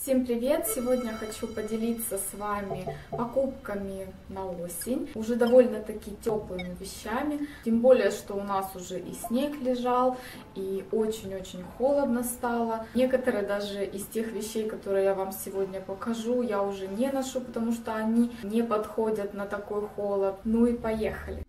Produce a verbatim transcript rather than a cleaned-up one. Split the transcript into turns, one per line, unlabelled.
Всем привет! Сегодня хочу поделиться с вами покупками на осень. Уже довольно-таки теплыми вещами. Тем более, что у нас уже и снег лежал, и очень-очень холодно стало. Некоторые даже из тех вещей, которые я вам сегодня покажу, я уже не ношу, потому что они не подходят на такой холод. Ну и поехали!